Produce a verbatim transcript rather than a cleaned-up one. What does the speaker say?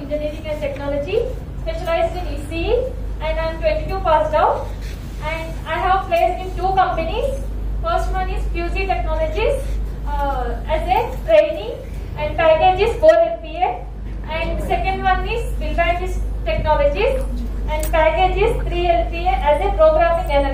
Engineering and Technology, specialized in E C E, and I am twenty-two passed out. And I have placed in two companies. First one is Fusey Technologies uh, as a trainee, and package is four L P A. And second one is B.TECH Technologies, and package is three L P A as a Programming Analyst.